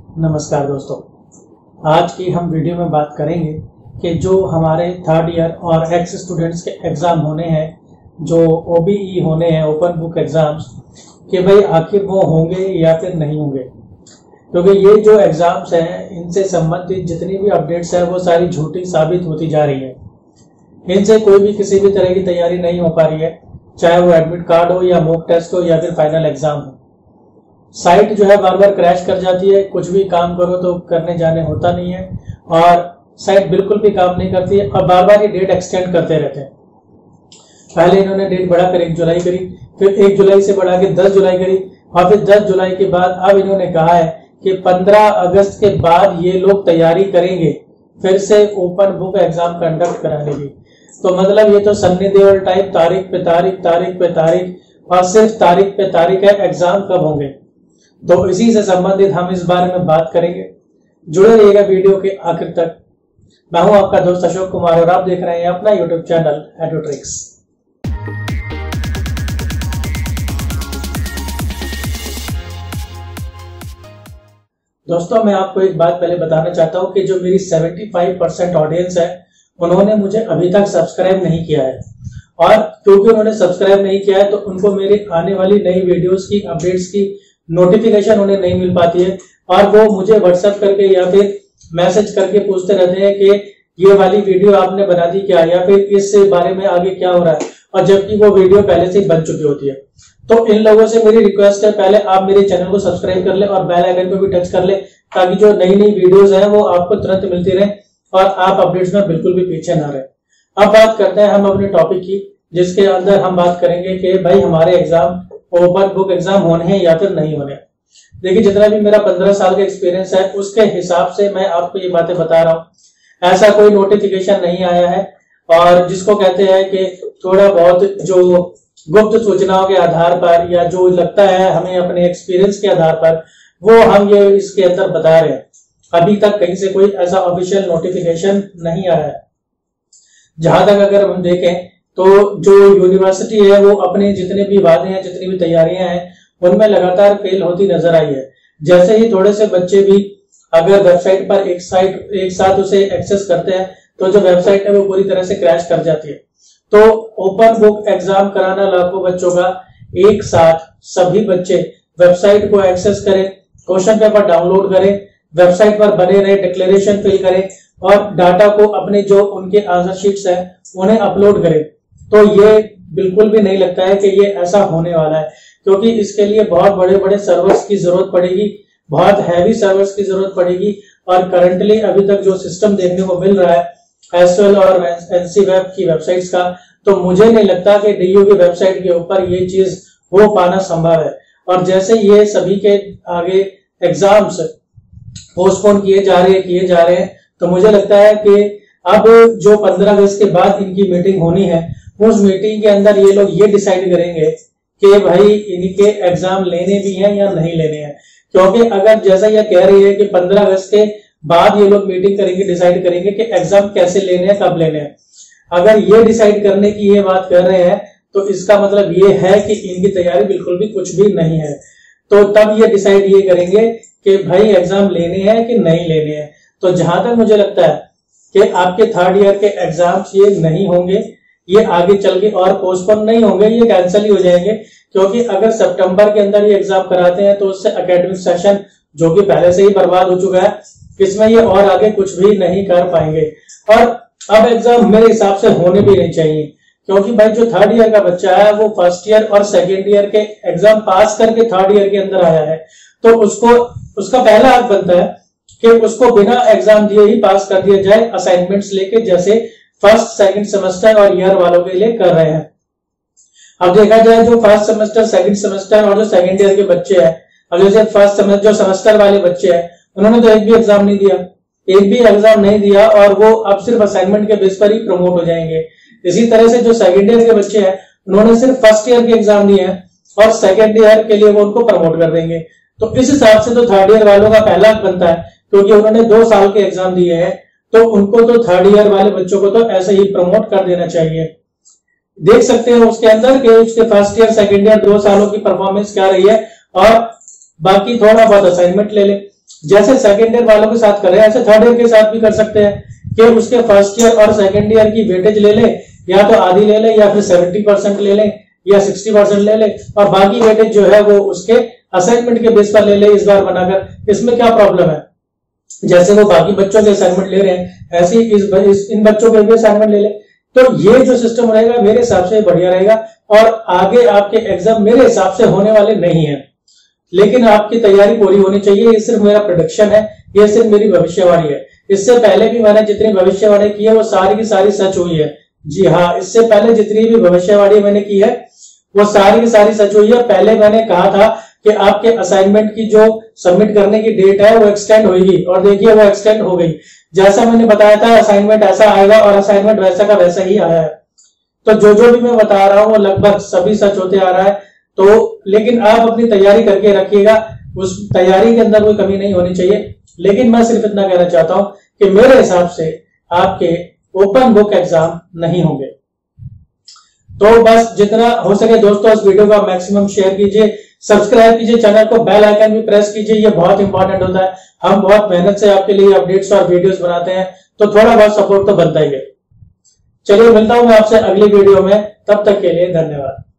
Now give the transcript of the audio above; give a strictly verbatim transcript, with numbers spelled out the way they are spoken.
नमस्कार दोस्तों, आज की हम वीडियो में बात करेंगे कि जो हमारे थर्ड ईयर और एक्स स्टूडेंट्स के एग्ज़ाम होने हैं, जो ओबीई होने हैं, ओपन बुक एग्ज़ाम्स, कि भाई आखिर वो होंगे या फिर नहीं होंगे। क्योंकि ये जो एग्ज़ाम्स हैं, इनसे संबंधित जितनी भी अपडेट्स हैं वो सारी झूठी साबित होती जा रही है। इनसे कोई भी किसी भी तरह की तैयारी नहीं हो पा रही है, चाहे वो एडमिट कार्ड हो या मॉक टेस्ट हो या फिर फाइनल एग्ज़ाम हो। साइट जो है बार बार क्रैश कर जाती है, कुछ भी काम करो तो करने जाने होता नहीं है और साइट बिल्कुल भी काम नहीं करती है और बार बार ये डेट एक्सटेंड करते रहते हैं। पहले इन्होंने डेट बढ़ाकर एक जुलाई करी, फिर एक जुलाई से बढ़ा के दस जुलाई करी और फिर दस जुलाई के बाद अब इन्होंने कहा है कि पंद्रह अगस्त के बाद ये लोग तैयारी करेंगे फिर से ओपन बुक एग्जाम कंडक्ट कराने की। तो मतलब ये तो सन्नी देओल टाइप तारीख पे तारीख तारीख पे तारीख और सिर्फ तारीख पे तारीख है, एग्जाम कब होंगे। तो इसी से संबंधित हम इस बारे में बात करेंगे। जुड़े रहिएगा वीडियो के आखिर तक। मैं हूं आपका दोस्त अशोक कुमार और आप देख रहे हैं अपना यूट्यूब चैनल एडोट्रिक्स। दोस्तों, मैं आपको एक बात पहले बताना चाहता हूं कि जो मेरी पचहत्तर परसेंट ऑडियंस है, उन्होंने मुझे अभी तक सब्सक्राइब नहीं किया है और क्योंकि उन्होंने सब्सक्राइब नहीं किया है तो उनको मेरी आने वाली नई वीडियोस की अपडेट्स की नोटिफिकेशन उन्हें नहीं मिल पाती है और वो मुझे व्हाट्सएप करके या फिर मैसेज करके पूछते रहते हैं कि ये वाली वीडियो आपने बना दी क्या, या फिर इस बारे में आगे क्या हो रहा है, और जबकि वो वीडियो पहले से बन चुकी होती है। तो इन लोगों से मेरी रिक्वेस्ट है, पहले आप मेरे चैनल को सब्सक्राइब कर ले और बेल आइकन पे भी टच कर ले ताकि जो नई नई वीडियोस हैं वो आपको तुरंत मिलती रहे और आप अपडेट्स में बिल्कुल भी पीछे ना रहे। अब बात करते हैं हम अपने टॉपिक की, जिसके अंदर हम बात करेंगे कि भाई हमारे एग्जाम ओपन बुक एग्जाम होने हैं या फिर नहीं होने। देखिए, जितना भी मेरा पंद्रह साल का एक्सपीरियंस है उसके हिसाब से मैं आपको ये बातें बता रहा हूँ। ऐसा कोई नोटिफिकेशन नहीं आया है और जिसको कहते हैं कि थोड़ा बहुत जो गुप्त सूचनाओं के आधार पर या जो लगता है हमें अपने एक्सपीरियंस के आधार पर, वो हम ये इसके अंदर बता रहे हैं। अभी तक कहीं से कोई ऐसा ऑफिशियल नोटिफिकेशन नहीं आया है। जहां तक अगर हम देखें तो जो यूनिवर्सिटी है वो अपने जितने भी वादे हैं, जितनी भी तैयारियां हैं, उनमें लगातार फेल होती नजर आई है। जैसे ही थोड़े से बच्चे भी अगर वेबसाइट पर एक साइट एक साथ उसे एक्सेस करते हैं तो जो वेबसाइट है वो पूरी तरह से क्रैश कर जाती है। तो ओपन बुक एग्जाम कराना लाखों बच्चों का, एक साथ सभी बच्चे वेबसाइट को एक्सेस करें, क्वेश्चन पेपर डाउनलोड करें, वेबसाइट पर बने रहे, डिक्लेरेशन फिल करें और डाटा को अपने जो उनके आंसर शीट्स है उन्हें अपलोड करें। तो ये बिल्कुल भी नहीं लगता है कि ये ऐसा होने वाला है, क्योंकि इसके लिए बहुत बड़े बड़े सर्वर्स की जरूरत पड़ेगी, बहुत हैवी सर्वर्स की जरूरत पड़ेगी। और करंटली अभी तक जो सिस्टम देखने को मिल रहा है एसएल और एनसी वेब की वेबसाइट्स का, तो मुझे नहीं लगता कि डीयू की वेबसाइट के ऊपर ये चीज हो पाना संभव है। और जैसे ये सभी के आगे एग्जाम्स पोस्टपोन किए जा रहे हैं किए जा रहे हैं तो मुझे लगता है कि अब जो पंद्रह अगस्त के बाद इनकी मीटिंग होनी है, उस मीटिंग के अंदर ये लोग ये डिसाइड करेंगे कि भाई इनके एग्जाम लेने भी हैं या नहीं लेने हैं। क्योंकि अगर जैसा ये कह रही है कि पंद्रह अगस्त के बाद ये लोग मीटिंग करेंगे, डिसाइड करेंगे कि एग्जाम कैसे लेने हैं, कब लेने हैं। अगर ये डिसाइड करने की ये बात कर रहे हैं तो इसका मतलब ये है कि इनकी तैयारी बिल्कुल भी कुछ भी नहीं है। तो तब ये डिसाइड ये करेंगे कि भाई एग्जाम लेने हैं कि नहीं लेने हैं। तो जहां तक मुझे लगता है कि आपके थर्ड ईयर के एग्जाम्स ये नहीं होंगे, ये आगे चल के और पोस्टपोन नहीं होंगे, ये कैंसिल ही हो जाएंगे। क्योंकि अगर सितंबर के अंदर ये एग्जाम कराते हैं तो उससे एकेडमिक सेशन जो कि पहले से ही बर्बाद हो चुका है, इसमें ये और आगे कुछ भी नहीं कर पाएंगे। और अब एग्जाम मेरे हिसाब से होने भी नहीं चाहिए, क्योंकि भाई जो थर्ड ईयर का बच्चा है वो फर्स्ट ईयर और सेकेंड ईयर के एग्जाम पास करके थर्ड ईयर के अंदर आया है, तो उसको उसका पहला हक बनता है कि उसको बिना एग्जाम दिए ही पास कर दिया जाए, असाइनमेंट्स लेके, जैसे फर्स्ट सेकंड सेमेस्टर और ईयर वालों के लिए कर रहे हैं। अब देखा जाए जो फर्स्ट सेमेस्टर, सेकंड सेमेस्टर और जो सेकंड ईयर के बच्चे हैं, अब जैसे फर्स्ट सेमेस्टर जो सेमेस्टर वाले बच्चे हैं उन्होंने तो एक भी एग्जाम नहीं दिया, एक भी एग्जाम नहीं दिया और वो अब सिर्फ असाइनमेंट के बेस पर ही प्रमोट हो जाएंगे। इसी तरह से जो सेकंड ईयर के बच्चे हैं उन्होंने सिर्फ फर्स्ट ईयर के एग्जाम दिए हैं और सेकंड ईयर के लिए वो उनको प्रमोट कर देंगे। तो इस हिसाब से तो थर्ड ईयर वालों का पहला हक बनता है, क्योंकि उन्होंने दो साल के एग्जाम दिए हैं, तो उनको तो थर्ड ईयर वाले बच्चों को तो ऐसे ही प्रमोट कर देना चाहिए। देख सकते हैं उसके अंदर कि उसके फर्स्ट ईयर सेकंड ईयर दो सालों की परफॉर्मेंस क्या रही है और बाकी थोड़ा बहुत असाइनमेंट ले ले। जैसे सेकेंड ईयर वालों के साथ कर रहे हैं ऐसे थर्ड ईयर के साथ भी कर सकते हैं कि उसके फर्स्ट ईयर और सेकेंड ईयर की वेटेज ले ले, या तो आधी ले ले या फिर सेवेंटी परसेंट ले ले या सिक्सटी परसेंट ले ले, और बाकी वेटेज जो है वो उसके असाइनमेंट के बेस पर ले ले इस बार बनाकर। इसमें क्या प्रॉब्लम है? जैसे वो बाकी बच्चों के असाइनमेंट ले रहे हैं ऐसे ही इस, इस इन बच्चों के भी असाइनमेंट ले ले। तो ये जो सिस्टम रहेगा मेरे हिसाब से बढ़िया रहेगा, और आगे आपके एग्जाम मेरे हिसाब से होने वाले नहीं है, लेकिन आपकी तैयारी पूरी होनी चाहिए। ये सिर्फ मेरा प्रेडिक्शन है, ये सिर्फ मेरी भविष्यवाणी है। इससे पहले भी मैंने जितनी भविष्यवाणी की है वो सारी की सारी सच हुई है। जी हाँ, इससे पहले जितनी भी भविष्यवाणी मैंने की है वो सारी की सारी सच हुई है। पहले मैंने कहा था कि आपके असाइनमेंट की जो सबमिट करने की डेट है वो एक्सटेंड होगी, और देखिए वो एक्सटेंड हो गई। जैसा मैंने बताया था असाइनमेंट ऐसा आएगा और असाइनमेंट वैसा का वैसा ही आया है। तो जो जो भी मैं बता रहा हूं वो लगभग सभी सच होते आ रहा है। तो लेकिन आप अपनी तैयारी करके रखिएगा, उस तैयारी के अंदर कोई कमी नहीं होनी चाहिए। लेकिन मैं सिर्फ इतना कहना चाहता हूं कि मेरे हिसाब से आपके ओपन बुक एग्जाम नहीं होंगे। तो बस जितना हो सके दोस्तों इस वीडियो का मैक्सिमम शेयर कीजिए, सब्सक्राइब कीजिए चैनल को, बेल आइकन भी प्रेस कीजिए, ये बहुत इंपॉर्टेंट होता है। हम बहुत मेहनत से आपके लिए अपडेट्स और वीडियोस बनाते हैं, तो थोड़ा बहुत सपोर्ट तो बनता ही है। चलिए मिलता हूं मैं आपसे अगली वीडियो में, तब तक के लिए धन्यवाद।